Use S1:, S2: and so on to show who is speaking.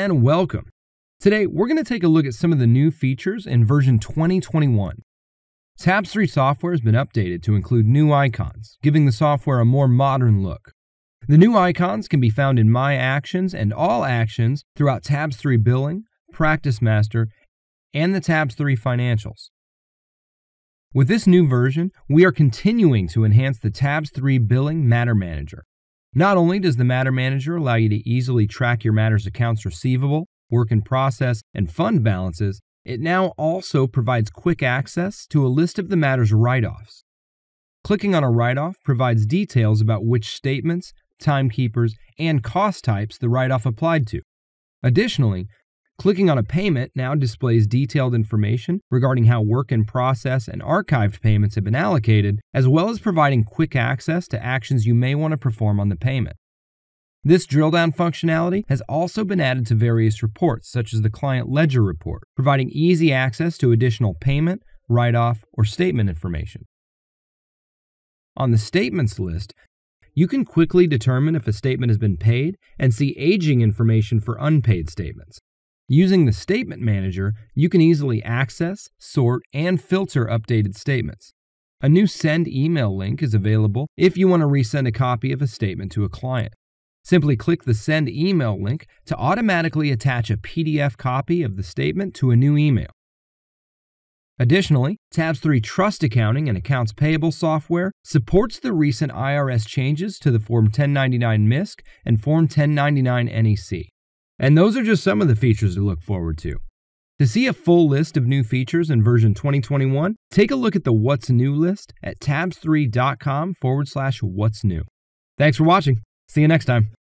S1: and welcome. Today, we're going to take a look at some of the new features in version 2021. Tabs3 Software has been updated to include new icons, giving the software a more modern look. The new icons can be found in My Actions and All Actions throughout Tabs3 Billing, Practice Master, and the Tabs3 Financials. With this new version, we are continuing to enhance the Tabs3 Billing Matter Manager. Not only does the Matter Manager allow you to easily track your Matter's accounts receivable, work in process, and fund balances, it now also provides quick access to a list of the Matter's write-offs. Clicking on a write-off provides details about which statements, timekeepers, and cost types the write-off applied to. Additionally, clicking on a payment now displays detailed information regarding how work in process and archived payments have been allocated, as well as providing quick access to actions you may want to perform on the payment. This drill-down functionality has also been added to various reports, such as the Client Ledger Report, providing easy access to additional payment, write-off, or statement information. On the Statements list, you can quickly determine if a statement has been paid and see aging information for unpaid statements. Using the Statement Manager, you can easily access, sort, and filter updated statements. A new Send email link is available if you want to resend a copy of a statement to a client. Simply click the Send email link to automatically attach a PDF copy of the statement to a new email. Additionally, Tabs3 Trust Accounting and Accounts Payable software supports the recent IRS changes to the Form 1099 MISC and Form 1099 NEC. And those are just some of the features to look forward to. To see a full list of new features in version 2021, take a look at the What's New list at tabs3.com/what's new. Thanks for watching. See you next time.